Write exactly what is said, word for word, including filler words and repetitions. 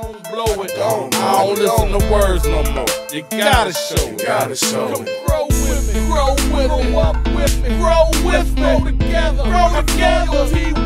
don't blow it, don't. I don't listen to words no more. You gotta show it. Gotta show Come it. grow with me, grow with me, grow up with me, grow with me, grow together, grow together.